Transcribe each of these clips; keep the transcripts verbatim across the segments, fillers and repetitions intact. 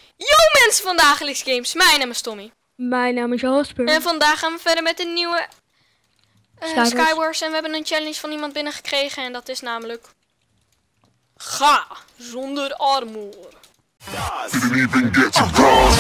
Yo mensen van Dagelijks Games, mijn naam is Tommy. Mijn naam is Jasper. En vandaag gaan we verder met een nieuwe uh, Skywars. Skywars. En we hebben een challenge van iemand binnengekregen en dat is namelijk... Ga zonder armor. Didn't even get to cross.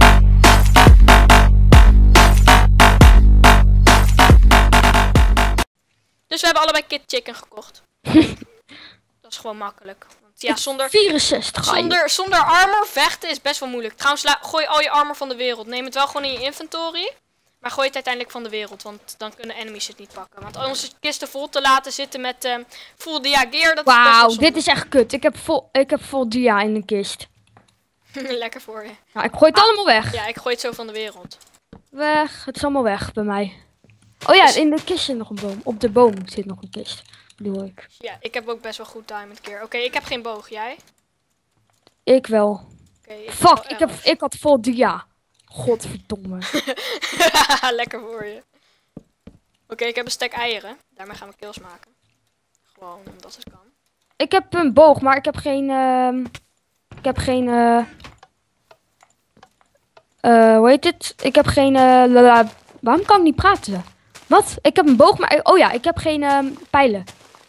Dus we hebben allebei Kit Chicken gekocht. Dat is gewoon makkelijk. Want ja, zonder, vierenzestig. zonder, zonder armor vechten is best wel moeilijk. Trouwens, la- gooi al je armor van de wereld. Neem het wel gewoon in je inventory. Maar gooi het uiteindelijk van de wereld, want dan kunnen enemies het niet pakken. Want onze kisten vol te laten zitten met uh, full dia gear, dat is best wel Wauw, zonde. dit is echt kut. Ik heb vol, ik heb vol dia in de kist. Lekker voor je. Nou, ik gooi het Ah. allemaal weg. Ja, ik gooi het zo van de wereld. Weg, het is allemaal weg bij mij. Oh ja, in de kist zit nog een boom. Op de boom zit nog een kist, bedoel ik. Ja, ik heb ook best wel goed diamond gear. Oké, ik heb geen boog, jij? Ik wel. Oké, ik Fuck, wel ik, heb, elf. ik had vol dia. Godverdomme. Lekker voor je. Oké, ik heb een stek eieren. Daarmee gaan we kills maken. Gewoon omdat het kan. Ik heb een boog, maar ik heb geen... ehm ik heb geen... eh eh, hoe heet het? Ik heb geen... eh, lala- waarom kan ik niet praten? Wat? Ik heb een boog, maar... Oh ja, ik heb geen ehm, pijlen.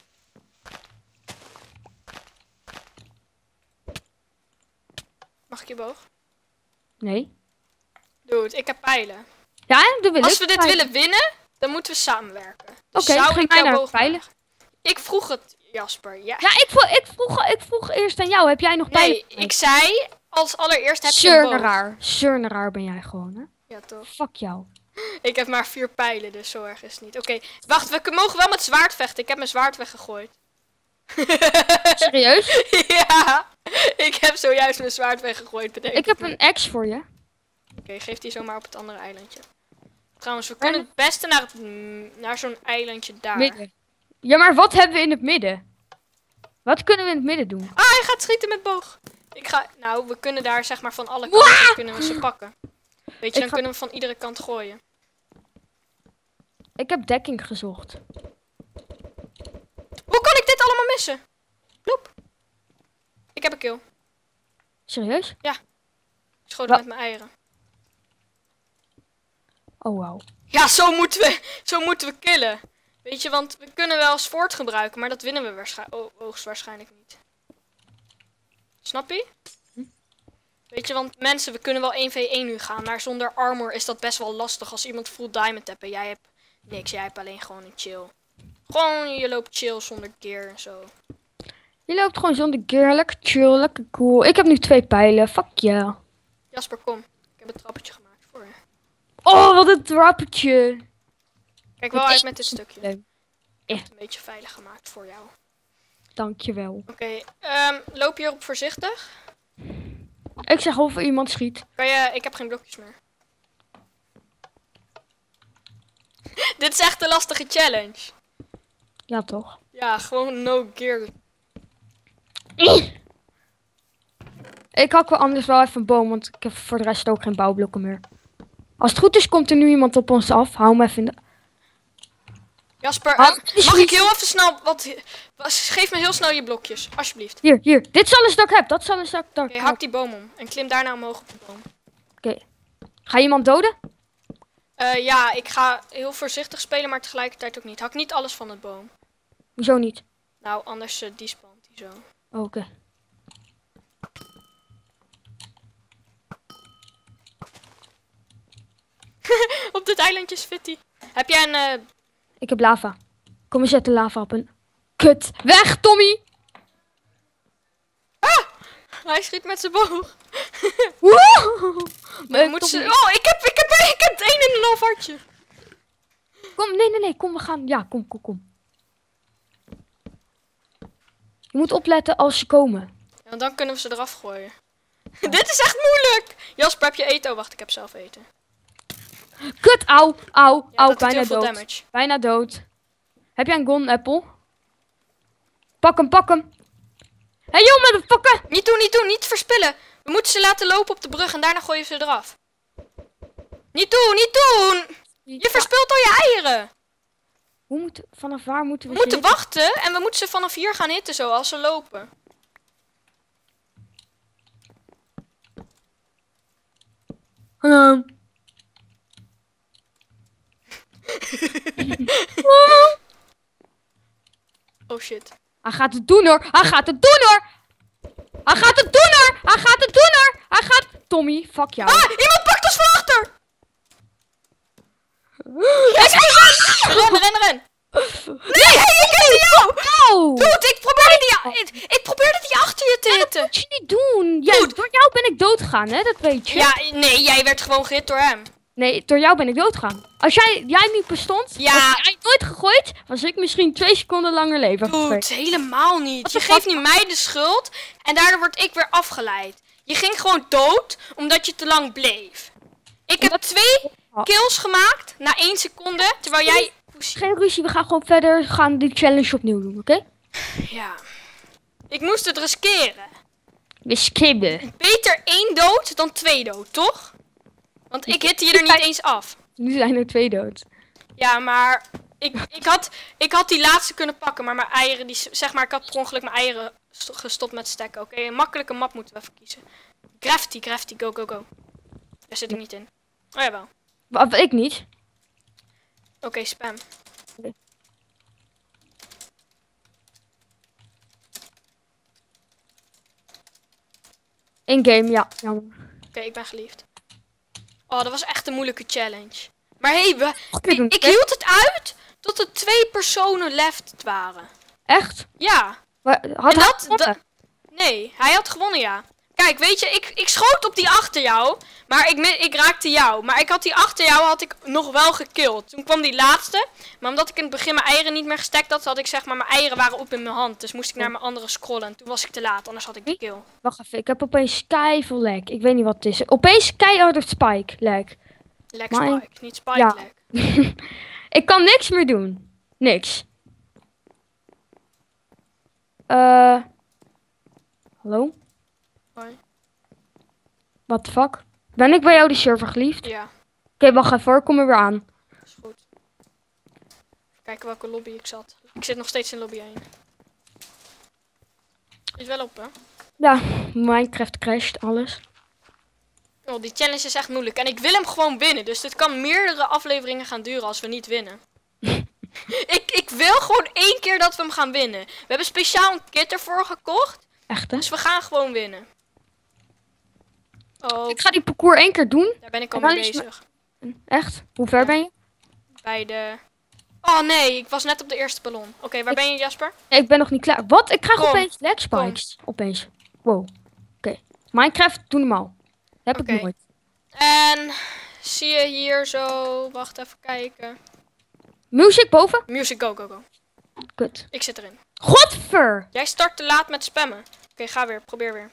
Mag ik je boog? Nee. Dude, ik heb pijlen. Ja, dat wil Als ik. we dit Pijlen. willen winnen, dan moeten we samenwerken. Dus Oké, zou geef ik mij jouw nou boog pijlen. vragen? Ik vroeg het, Jasper. Ja. Ja, ik vroeg, ik, vroeg, ik vroeg eerst aan jou. Heb jij nog pijlen? Nee, ik zei als allereerst heb je een boog. Surneraar. Surneraar ben jij gewoon, hè? Ja, toch. Fuck jou. Ik heb maar vier pijlen, dus zo erg is het niet. Oké, wacht, we k- mogen wel met zwaard vechten. Ik heb mijn zwaard weggegooid. Serieus? Ja, ik heb zojuist mijn zwaard weggegooid. bedenk Ik heb me. een ex voor je. Oké, geef die zomaar op het andere eilandje. Trouwens, we kunnen het beste naar, het, mm, naar zo'n eilandje daar. Midden. Ja, maar wat hebben we in het midden? Wat kunnen we in het midden doen? Ah, hij gaat schieten met boog. Ik ga, nou, we kunnen daar zeg maar van alle kanten kunnen we ze pakken. Weet je, dan ga- kunnen we van iedere kant gooien. Ik heb dekking gezocht. Hoe kan ik dit allemaal missen? Ploep. Ik heb een kill. Serieus? Ik schoot Wa- met mijn eieren. Oh, wauw. Ja, zo moeten we, zo moeten we killen. Weet je, want we kunnen wel Sword gebruiken, maar dat winnen we waarschijn- oh, hoogstwaarschijnlijk niet. Snap je? Hm? Weet je, want mensen, we kunnen wel één v één nu gaan, maar zonder armor is dat best wel lastig als iemand full diamond hebt en jij hebt niks. Jij hebt alleen gewoon een chill. Gewoon, je loopt chill zonder gear en zo. Je loopt gewoon zonder gear. Lekker chill, lekker cool. Ik heb nu twee pijlen. Fuck yeah. Jasper, kom. Ik heb een trappetje gemaakt voor je. Oh, wat een trappetje. Kijk wel Dit uit is met dit stukje. leuk. Ik heb het een beetje veilig gemaakt voor jou. Dankjewel. Oké, ehm, loop hierop voorzichtig. Ik zeg of er iemand schiet. Kan je, ik heb geen blokjes meer. Dit is echt een lastige challenge. Ja, toch? Ja, gewoon no gear. Ik hak wel anders wel even een boom, want ik heb voor de rest ook geen bouwblokken meer. Als het goed is, komt er nu iemand op ons af. Hou hem even in de... Jasper, Ah, ehm, is mag niet- ik heel even snel wat... Geef me heel snel je blokjes, alsjeblieft. Hier, hier. Dit is alles dat ik heb. Dat is alles dat ik dat ik Oké, heb. hak die boom om en klim daarna omhoog op de boom. Ga je iemand doden? Eh, ja, ik ga heel voorzichtig spelen, maar tegelijkertijd ook niet. Hak niet alles van het boom. Hoezo niet? Nou, anders uh, die spant die zo. Oh, oké. Op dit eilandje is Fitty. Heb jij een... eh, Ik heb lava. Kom, we zetten lava op een... Kut. Weg, Tommy! Hij schiet met zijn boog. Woe! Nee, moet ze... Oh, ik heb, ik heb, ik heb het een en een half hartje. Kom, nee, nee, nee. Kom, we gaan... Ja, kom, kom, kom. Je moet opletten als ze komen. Ja, dan kunnen we ze eraf gooien. Dit is echt moeilijk. Jasper, heb je eten? Oh, wacht, ik heb zelf eten. Kut, auw, auw, Ja, auw. dat doet Bijna heel veel dood. damage. Bijna dood. Heb jij een gun apple? Pak hem, pak hem. Hé, hey, joh, motherfucker! Niet doen, niet doen, niet verspillen. We moeten ze laten lopen op de brug en daarna gooien we ze eraf. Niet doen, niet doen! Je verspilt al je eieren. Hoe moet, vanaf waar moeten we We moeten zitten? wachten en we moeten ze vanaf hier gaan hitten zo als ze lopen. Hallo. Oh shit. Hij gaat het doen hoor. Hij gaat het doen hoor. Hij gaat het doen hoor. Hij gaat het doen hoor. Hij gaat... Tommy, fuck jou. Ah, iemand pakt ons van achter! Yes, ren, ren, ren! Nee, ik heb jou! Oh. Dude, ik probeerde die, ik, ik probeerde die achter je te Dat hitten. moet je niet doen. Ja, Goed. door jou ben ik doodgegaan, hè? Dat weet je. Ja, nee, jij werd gewoon gehit door hem. Nee, door jou ben ik doodgegaan. Als jij, jij niet bestond, Ja. als jij nooit gegooid, was ik misschien twee seconden langer leven. Dude, helemaal niet. What Je the geeft fuck? nu mij de schuld en daardoor word ik weer afgeleid. Je ging gewoon dood omdat je te lang bleef. Ik heb Omdat- twee kills gemaakt na één seconde, terwijl jij... Geen ruzie, we gaan gewoon verder. We gaan die challenge opnieuw doen, oké? Ja. Ik moest het riskeren. We skibben. Beter één dood dan twee dood, toch? Want ik hitte je er niet eens af. Nu zijn er twee dood. Ja, maar ik, ik, had, ik had die laatste kunnen pakken, maar mijn eieren, die, zeg maar, ik had per ongeluk mijn eieren st- gestopt met stekken. Oké, een makkelijke map moeten we even kiezen. Gravity, Gravity, go, go, go. Daar zit ik niet in. Oh jawel. Wat ik niet. Oké, spam. In game, ja. Jammer. Oké, ik ben geliefd. Oh, dat was echt een moeilijke challenge. Maar hé, hey, we, Oké, doen. ik, ik hield het uit tot er twee personen left waren. Echt? Ja. Wa- Had En hij dat, gewonnen? dat- nee, hij had gewonnen, ja. Kijk, weet je, ik, ik schoot op die achter jou, maar ik, mi- ik raakte jou. Maar ik had die achter jou had ik nog wel gekillt. Toen kwam die laatste, maar omdat ik in het begin mijn eieren niet meer gestekt had, had ik zeg maar, mijn eieren waren op in mijn hand. Dus moest ik naar mijn andere scrollen en toen was ik te laat, anders had ik de kill. Wacht even, ik heb opeens kei veel lag. Ik weet niet wat het is. Opeens keihard spike lag. Leg Maar- spike, niet spike Ja. leg. Ik kan niks meer doen. Niks. Eh. Hallo? Hoi. What the fuck? Ben ik bij jou de server geliefd? Ja, Oké, wacht even hoor. Kom er weer aan. is goed. Even kijken welke lobby ik zat. Ik zit nog steeds in lobby één. Is wel op, hè? Ja, Minecraft crasht, alles. Oh, die challenge is echt moeilijk. En ik wil hem gewoon winnen. Dus dit kan meerdere afleveringen gaan duren als we niet winnen. ik, ik wil gewoon één keer dat we hem gaan winnen. We hebben speciaal een kit ervoor gekocht. Echt hè? Dus we gaan gewoon winnen. Oh, Ik ga die parcours één keer doen. daar ben ik al en dan mee is me- bezig. Echt? Hoe ver Ja. ben je? Bij de... Oh nee, ik was net op de eerste ballon. Oké, waar Ik- ben je, Jasper? Nee, ik ben nog niet klaar. Wat? Ik krijg Kom. opeens lag spikes. Opeens. Wow. Oké. Minecraft, doe normaal. Dat heb Oké. ik nooit. En zie je hier zo... Wacht even kijken. Music boven? Music, go, go, go. Kut. Ik zit erin. Godver! Jij start te laat met spammen. Oké, ga weer. Probeer weer.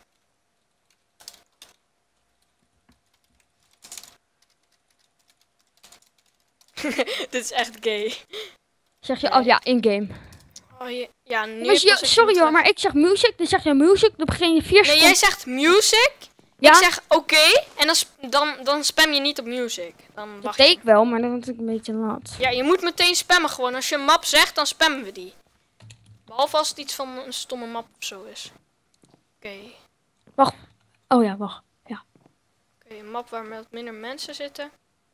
Dit is echt gay. Zeg je, oh ja, in-game. Oh, je, ja, nu Dus je- pas ik sorry hem hoor, terug. maar ik zeg music, dan zeg je music, dan begin je vier Nee, seconden. jij zegt music. Ja, Ik zeg oké. en dan, sp- dan, dan spam je niet op music. Dan dat wacht deed je. ik wel, maar dan was ik een beetje laat. Ja, je moet meteen spammen gewoon. Als je een map zegt, dan spammen we die. Behalve als het iets van een stomme map of zo is. Oké. Oh ja, wacht. Oké, een map waar met minder mensen zitten.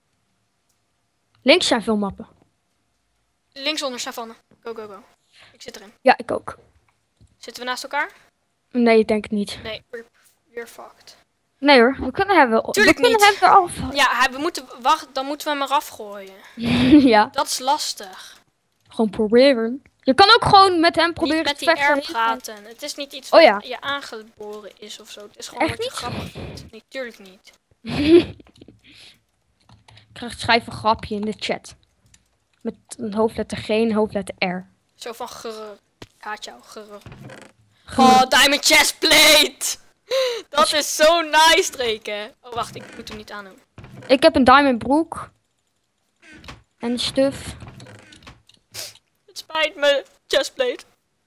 Links zijn veel mappen. Linksonder Savanne. Go, go, go. Ik zit erin. Ja, ik ook. Zitten we naast elkaar? Nee, ik denk het niet. Nee, we're, we're fucked. Nee hoor, we kunnen hem wel. Tuurlijk we kunnen niet. hem eraf. Ja, hij- we moeten, wacht, dan moeten we hem eraf gooien. Ja, Dat is lastig. gewoon proberen. Je kan ook gewoon met hem proberen Niet met te die vechten. R praten. Het is niet iets Oh wat ja. je aangeboren is of zo. Het is gewoon Echt wat je niet? grappig vindt. Nee, tuurlijk niet. Ik krijg schrijf een grapje in de chat. Met een hoofdletter G en een hoofdletter R. Zo van gerr. Ik haat jou, gerr. Oh, diamond chestplate! Dat is zo nice, Dreken. Oh, wacht, ik moet hem niet aandoen. Ik heb een diamond broek. En stuff. Het spijt me, chestplate.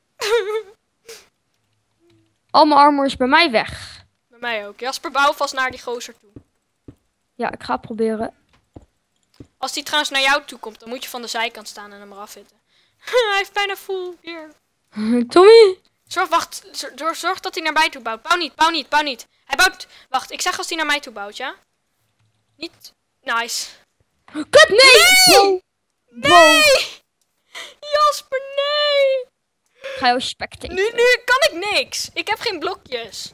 Al mijn armor is bij mij weg. Bij mij ook. Jasper, bouw vast naar die gozer toe. Ja, ik ga proberen. Als die trouwens naar jou toe komt, dan moet je van de zijkant staan en hem eraf hitten. Hij heeft bijna full gear. Tommy! Zorg, wacht, zorg, zorg dat hij naar mij toe bouwt. Bouw niet, bouw niet, bouw niet. Hij bouwt, wacht, ik zeg als hij naar mij toe bouwt, ja? Niet... Nice. Kut, nee! Nee! Wow. Nee! Jasper, nee! Ga je spectaten. Nu, nu kan ik niks. Ik heb geen blokjes.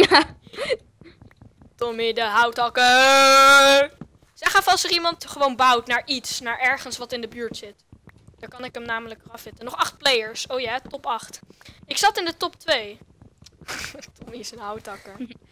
Tommy de houthakker. Zeg even als er iemand gewoon bouwt naar iets. Naar ergens wat in de buurt zit. Dan kan ik hem namelijk eraf hitten. Nog acht players. Oh ja, top acht. Ik zat in de top twee. Tommy is een houthakker.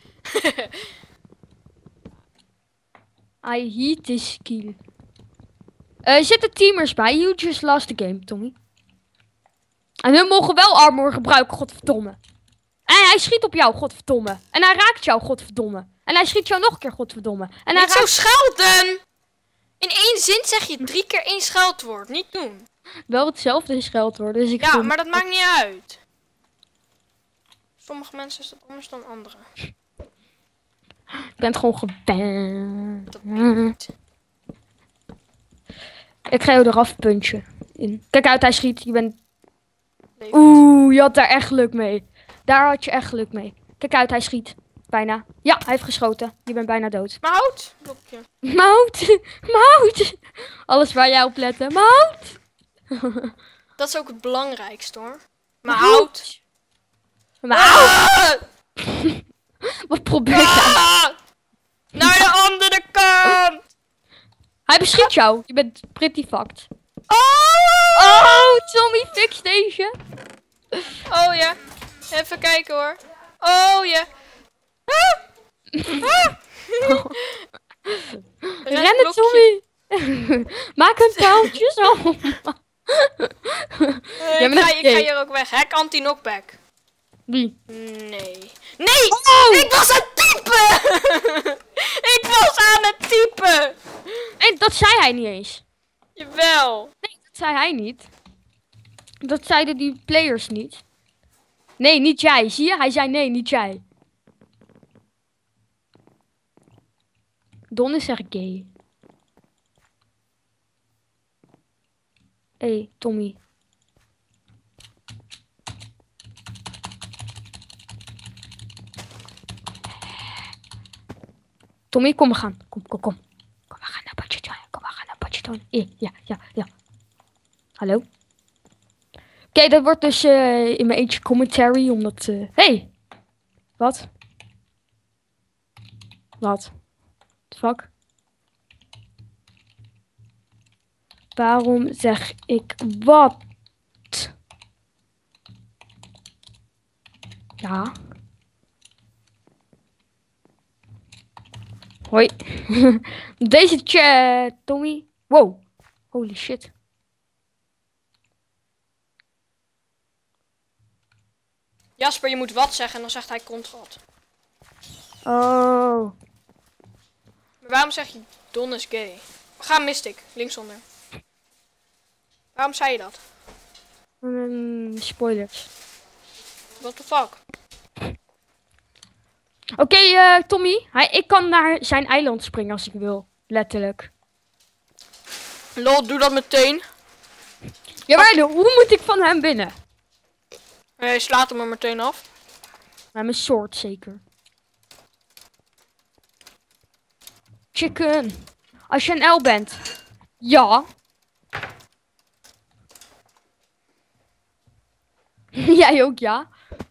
I hate this kill. Uh, zitten teamers bij? You just lost the game, Tommy. En hun mogen wel armor gebruiken, godverdomme. En hij schiet op jou, godverdomme. En hij raakt jou, godverdomme. En hij schiet jou nog een keer, godverdomme. En hij Niet zo raakt... schelden! In één zin zeg je drie keer één scheldwoord. Niet doen. Wel hetzelfde scheldwoord, dus ik... Ja, vind- maar dat maakt niet uit. Sommige mensen is dat anders dan anderen. Ik ben het gewoon geband. Dat weet ik niet. Ik ga jou eraf punchen. In. Kijk uit, hij schiet. Je bent... Leuk. Oeh, je had daar echt geluk mee. Daar had je echt geluk mee. Kijk uit, hij schiet. Bijna. Ja, hij heeft geschoten. Je bent bijna dood. Maar hout! Blokje. Mout! Mout! Alles waar jij op lette. Mout! Dat is ook het belangrijkste hoor. Maar hout. Mout! Ah! Wat probeer je? Ah! Naar de andere kant! Hij beschiet jou. Je bent pretty fucked. Oh! Oh, Tommy, fix deze. Oh ja. Even kijken hoor. Oh ja. Ah! Ah! Rennen, Tommy. Maak een touwtje zo. Uh, Ja, ik, maar ga, dat- ik ga hier ook weg. Hack anti-knockback. Wie? Nee. Nee! Oh! Ik was aan het typen! Ik was aan het typen! Nee, dat zei hij niet eens. Jawel. Nee, dat zei hij niet. Dat zeiden die players niet. Nee, niet jij. Zie je? Hij zei nee, niet jij. Don is echt gay. Hé, hey, Tommy. Tommy, kom, we gaan. Kom, kom, kom. Kom, we gaan naar Budgeton. Kom, we gaan naar Budgeton. Ja, ja, ja, ja. Hallo? Oké, okay, dat wordt dus uh, in mijn eentje commentary, omdat... Uh... Hey! Wat? Wat? The fuck? Waarom zeg ik wat? Ja. Hoi. Deze chat, Tommy. Wow. Holy shit. Jasper, je moet wat zeggen en dan zegt hij controt. Oh. Maar waarom zeg je Don is gay? Ga Mystic, linksonder. Waarom zei je dat? Um, spoilers. What the fuck? Oké, okay, uh, Tommy. Hij, ik kan naar zijn eiland springen als ik wil. Letterlijk. Lol, doe dat meteen. Ja, maar hoe moet ik van hem binnen? Hij slaat hem er meteen af. Met mijn sword zeker. Chicken. Als je een L bent. Ja. Jij ook, ja.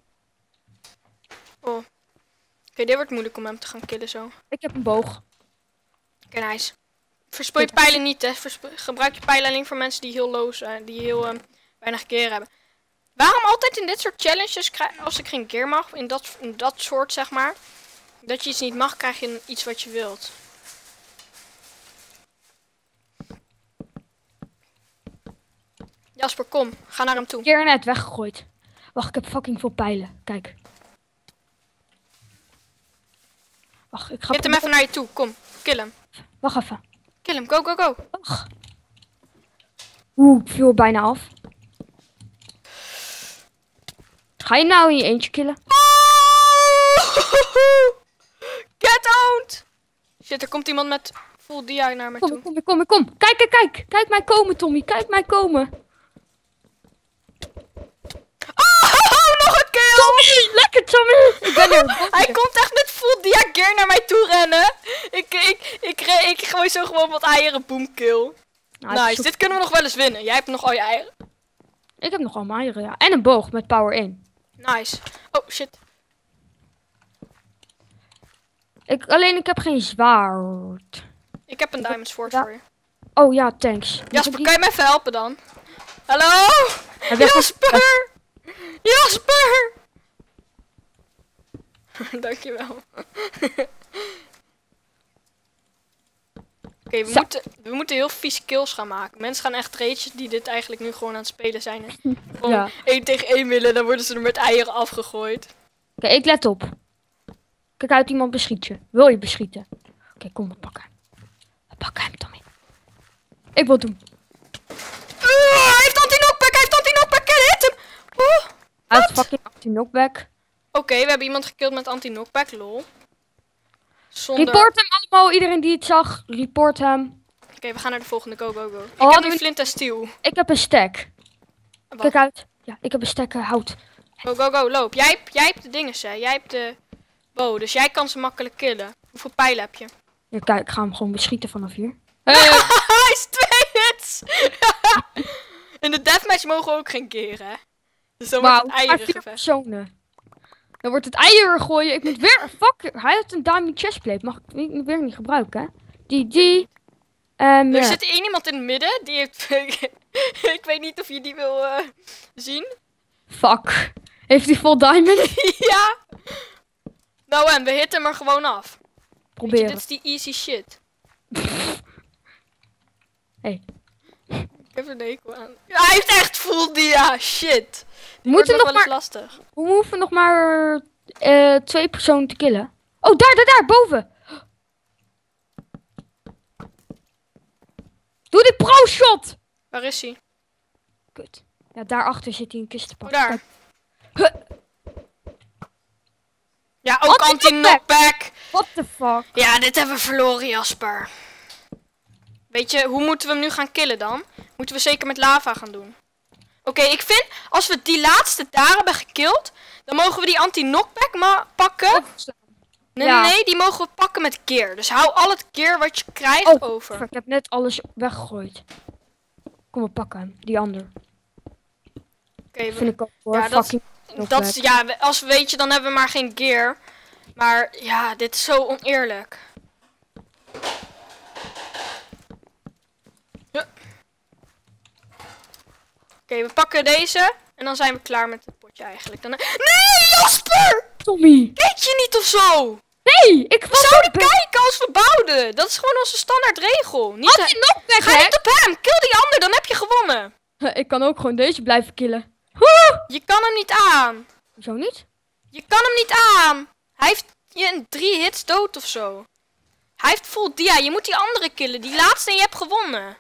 Oh. Oké, okay, dit wordt moeilijk om hem te gaan killen zo. Ik heb een boog. Oké, okay, nice. Verspil je pijlen niet, hè. Versp gebruik je pijlen alleen voor mensen die heel low zijn. Die heel um, weinig gear hebben. Waarom altijd in dit soort challenges, als ik geen gear mag, in dat, in dat soort zeg maar. Dat je iets niet mag, krijg je iets wat je wilt. Jasper, kom. Ga naar hem toe. Keer net weggegooid. Wacht, ik heb fucking veel pijlen. Kijk. Wacht, ik ga... Hit hem even naar je toe. Kom. Kill hem. Wacht even. Kill hem. Go, go, go. Wacht. Oeh, ik viel bijna af. Ga je nou in je eentje killen? Oh! Get out! Shit, er komt iemand met full dia naar me Kom, toe. kom, kom, kom. Kijk, kijk, kijk. Kijk mij komen, Tommy. Kijk mij komen. Oh, nog een kill! Tommy, lekker Tommy. Ik ben er. Hij komt echt met full dia gear naar mij toe rennen. ik, ik, ik, ik, ik gooi zo gewoon wat eieren, boomkill. Nou, het is Nice, zo- dit kunnen we nog wel eens winnen. Jij hebt nog al je eieren. Ik heb nog allemaal eieren, ja. En een boog met power één. Nice. Oh, shit. Ik, alleen ik heb geen zwaard. Ik heb een diamond sword Ja. voor je. Oh ja, thanks. Mag Jasper, ik die- kan je me even helpen dan? Hallo? Hij weg- Jasper! Jasper! Dankjewel. Oké, we, Zo. moeten, we moeten heel vies kills gaan maken. Mensen gaan echt rages die dit eigenlijk nu gewoon aan het spelen zijn. En gewoon Ja. één tegen één willen, dan worden ze er met eieren afgegooid. Oké, ik let op. Kijk uit, iemand beschiet je. Wil je beschieten? Oké, kom, we pakken hem. We pakken hem, Tommy. Ik wil het doen. Uh, hij heeft anti-knockback, hij heeft anti-knockback, hit hem! Oh. Hij heeft fucking anti-knockback. Oké, we hebben iemand gekild met anti-knockback, lol. Zonder... Report hem allemaal, iedereen die het zag. Report hem. Oké, we gaan naar de volgende. Go, go, go. Ik hadden heb nu we- flint en steel. Ik heb een stack. Wacht. Kijk uit. Ja, ik heb een stack eh, hout. Go, go, go, loop. Jij, hebt- jij hebt de dingen, hè. Jij hebt de bow, dus jij kan ze makkelijk killen. Hoeveel pijlen heb je? Ja, kijk, ik ga hem gewoon beschieten vanaf hier. Hij is twee hits! In de deathmatch mogen we ook geen keren, hè. Dus dan wordt Wauw, het maar eieren vier gevecht. personen. Dan wordt het eieren gooien. Ik moet weer... Fuck, hij heeft een diamond chestplate. Mag ik niet- weer niet gebruiken, hè? Die, die... ehm Er ja. zit één iemand in het midden, die heeft... Ik weet niet of je die wil eh, zien. Fuck. Heeft hij vol diamond? Ja! Nou en, we hitten hem er gewoon af. Weet je, Proberen. dit is die easy shit. Hey. Ik heb er een hekel aan. Ja, hij heeft echt full dia, shit. We moeten nog wel eens maar... lastig. We hoeven nog maar... eh, twee personen te killen. Oh, daar, daar, daar, boven. Doe die pro-shot! Waar is hij? Kut. Ja, daarachter zit hij een kist te Oh, pakken. daar. Kijk. Huh, Ja, ook Anti-knockback. anti-knockback. what the fuck? Ja, dit hebben we verloren, Jasper. Weet je, hoe moeten we hem nu gaan killen dan? Moeten we zeker met lava gaan doen. Oké, ik vind, als we die laatste daar hebben gekild, dan mogen we die anti-knockback ma- pakken. Nee, Ja. nee, nee, die mogen we pakken met gear. Dus hou al het gear wat je krijgt Oh, over. fuck, ik heb net alles weggegooid. Kom, we pakken hem. Die ander. Oké, we- Vind ik ook hoor. Ja, dat- fucking dat is, ja, we- als we weet je, dan hebben we maar geen gear. Maar ja, dit is zo oneerlijk. Ja. Oké, we pakken deze. En dan zijn we klaar met het potje eigenlijk. Dan... Nee, Jasper! Tommy! Weet je niet of zo? Nee! Ik We was zouden ook bij- kijken als we bouwden. Dat is gewoon onze standaard regel. Niet Had de- hij nog weg, Ga hè? niet op hem. Kill die ander, dan heb je gewonnen. Ik kan ook gewoon deze blijven killen. Woe! Je kan hem niet aan. Zo niet? Je kan hem niet aan. Hij heeft je in drie hits dood of zo. Hij heeft full dia. Je moet die andere killen. Die laatste en je hebt gewonnen.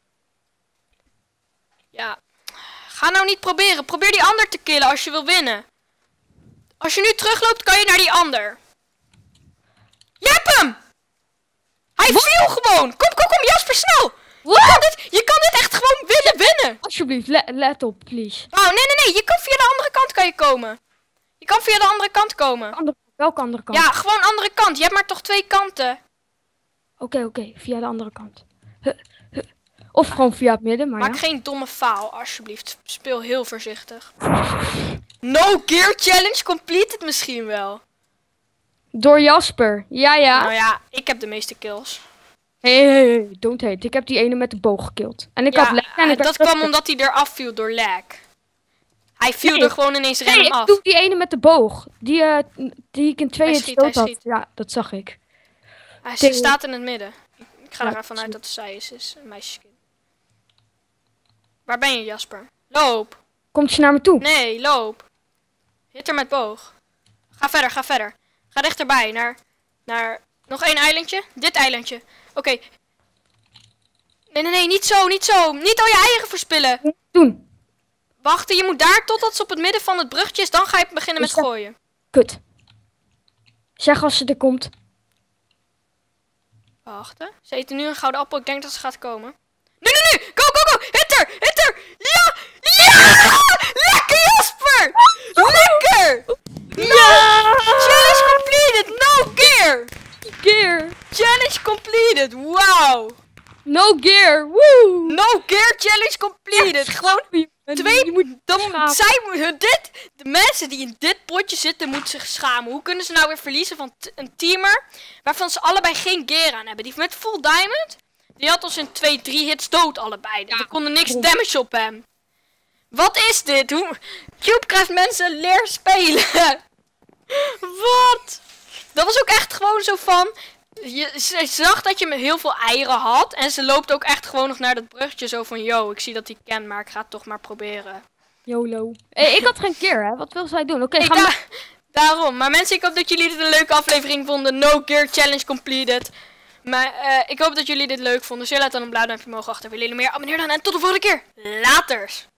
Ja. Ga nou niet proberen. Probeer die ander te killen als je wil winnen. Als je nu terugloopt, kan je naar die ander. Je hebt hem! Hij viel gewoon. Kom, kom, kom. Jasper, snel. Je kan, dit, je kan dit echt gewoon willen winnen. Alsjeblieft, le- let op, please. Oh, nee, nee, nee. Je kan via de andere kant kan je komen. Je kan via de andere kant komen. Andere, welke andere kant? Ja, gewoon andere kant. Je hebt maar toch twee kanten. Oké, oké, via de andere kant. Huh, huh. Of gewoon via het midden, maar Maak ja. geen domme faal, alsjeblieft. Speel heel voorzichtig. No gear challenge completed misschien wel. Door Jasper. Ja, ja. Nou ja, ik heb de meeste kills. Hé, hé, hé, don't hate. Ik heb die ene met de boog gekild. En ik Ja, had lag en ik dat had kwam omdat hij eraf viel door lag. Hij viel Nee. er gewoon ineens Nee, random ik af. doe die ene met de boog. Die, eh, die ik in twee Hij hits schiet, hij dood had. schiet. Ja, dat zag ik. Hij tegen- staat in het midden. Ik ga Ja, ervan uit zie. dat het zij is. is een meisjeskind. Waar ben je, Jasper? Loop. Komt ze naar me toe? Nee, loop. Hit er met boog. Ga verder, ga verder. Ga dichterbij, naar, naar nog één eilandje. Dit eilandje. Oké. Nee, nee, nee, niet zo, niet zo. Niet al je eieren verspillen. Doen. Wachten, je moet daar totdat ze op het midden van het bruggetje is. Dan ga je beginnen met Is dat- gooien. Kut. Zeg als ze er komt. Wachten. Ze eten nu een gouden appel. Ik denk dat ze gaat komen. Nu, nu, nu! Go, go, go! Hit er! Hit er! Ja! Ja! Lekker, Jasper! Lekker! Ja! Challenge completed! No gear! Keer. Challenge challenge completed. Wauw. No gear. Woe. No gear challenge completed. Gewoon twee. Je moet Dan, schamen. zij, moeten- dit, de mensen die in dit potje zitten moeten zich schamen. Hoe kunnen ze nou weer verliezen van t- een teamer waarvan ze allebei geen gear aan hebben? Die met full diamond, die had ons in twee, drie hits dood allebei. Ja, We konden niks klopt. damage op hem. Wat is dit? Hoe... Cube krijgt mensen leer spelen. Wat? Dat was ook echt gewoon zo van... Je, ze zag dat je heel veel eieren had. En ze loopt ook echt gewoon nog naar dat bruggetje zo van... Yo, ik zie dat hij kent, maar ik ga het toch maar proberen. YOLO. Hey, ik had geen gear, hè? Wat wil zij doen? Oké, Ik gaan we... da- daarom. Maar mensen, ik hoop dat jullie dit een leuke aflevering vonden. No Gear Challenge completed. Maar eh, ik hoop dat jullie dit leuk vonden. Dus jullie laten dan een blauw duimpje omhoog achter. Willen jullie meer? Abonneer dan en tot de volgende keer. Laters.